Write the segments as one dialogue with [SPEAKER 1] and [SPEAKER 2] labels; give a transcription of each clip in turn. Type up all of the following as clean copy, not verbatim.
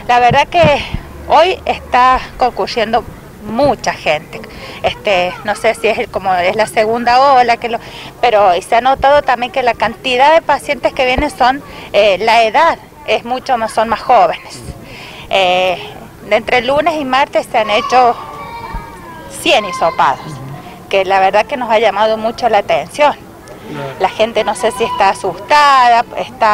[SPEAKER 1] La verdad que hoy está concurriendo mucha gente. No sé si es como es la segunda ola, pero se ha notado también que la cantidad de pacientes que vienen la edad es son más jóvenes. Entre lunes y martes se han hecho 100 hisopados, que la verdad que nos ha llamado mucho la atención. La gente no sé si está asustada,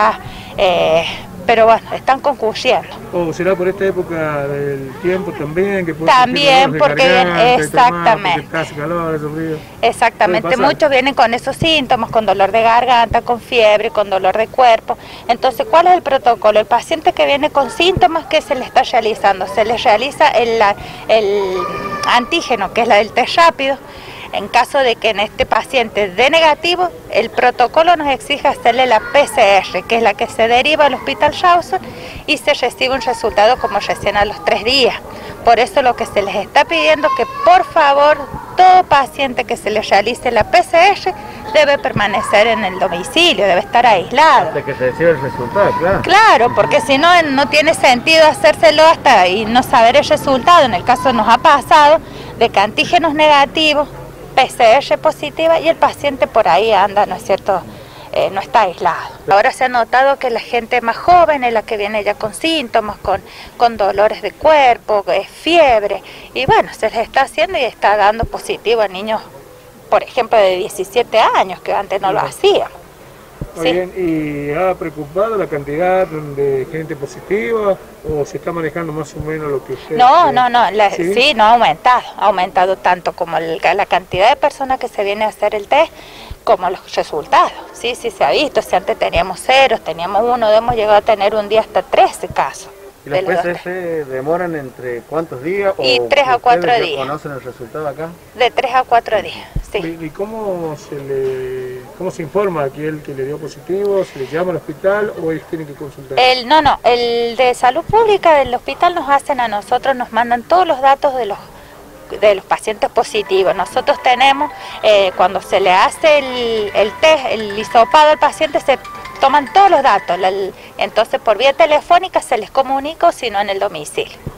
[SPEAKER 1] pero bueno, están concurriendo.
[SPEAKER 2] ¿O será por esta época del tiempo también? Que
[SPEAKER 1] también porque exactamente.
[SPEAKER 2] Porque hace calor, hace frío.
[SPEAKER 1] Exactamente, muchos vienen con esos síntomas, con dolor de garganta, con fiebre, con dolor de cuerpo. Entonces, ¿cuál es el protocolo? El paciente que viene con síntomas, ¿qué se le está realizando? Se le realiza el antígeno, que es la del test rápido. En caso de que en este paciente dé negativo, el protocolo nos exige hacerle la PCR, que es la que se deriva al Hospital Rawson y se recibe un resultado como recién a los 3 días. Por eso lo que se les está pidiendo que por favor todo paciente que se le realice la PCR debe permanecer en el domicilio, debe estar aislado.
[SPEAKER 2] Hasta que se reciba el resultado, claro.
[SPEAKER 1] Claro, porque si no, no tiene sentido hacérselo y no saber el resultado. En el caso nos ha pasado de que antígenos negativos, PCR positiva y el paciente por ahí anda, ¿no es cierto?, no está aislado. Ahora se ha notado que la gente más joven es la que viene ya con síntomas, con dolores de cuerpo, fiebre, y bueno, se les está haciendo y está dando positivo a niños, por ejemplo, de 17 años, que antes no lo hacían.
[SPEAKER 2] Muy bien, ¿y ha preocupado la cantidad de gente positiva o se está manejando más o menos lo que usted...
[SPEAKER 1] No, ¿sí? No ha aumentado tanto como la cantidad de personas que se viene a hacer el test como los resultados. Sí, se ha visto, si antes teníamos 0, teníamos 1, hemos llegado a tener un día hasta 13 casos.
[SPEAKER 3] ¿Y las PCR demoran entre cuántos días?
[SPEAKER 1] Y 3 a 4 días.
[SPEAKER 3] ¿Conocen el resultado acá?
[SPEAKER 1] De 3 a 4 días, sí.
[SPEAKER 2] ¿Y cómo se informa a aquel que le dio positivo? ¿Se le llama al hospital o ellos tienen que consultar?
[SPEAKER 1] El de salud pública del hospital nos hacen a nosotros, nos mandan todos los datos de los pacientes positivos. Nosotros tenemos, cuando se le hace el test, el hisopado al paciente, se toman todos los datos, entonces por vía telefónica se les comunica, o si no en el domicilio.